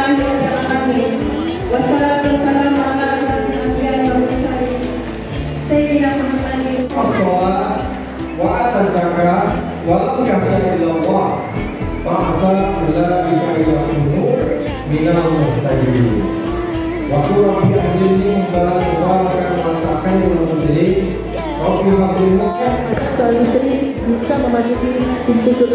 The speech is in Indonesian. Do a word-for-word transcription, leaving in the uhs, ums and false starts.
Bismillahirrahmanirrahim. Wassalatu wassalamu ala asyrofil anbiya'i wal mursalin sayyidina Muhammadin as-shalah wa ata zakah wa lam yakhsha illa Allah fa asa ulaika yakunu minal muhtadin. Wa qul rabbi ajilni mubarak mubarakan wa ta'khirul mujrim. Rabbi hablina. Seorang istri bisa memasuki pintu surga.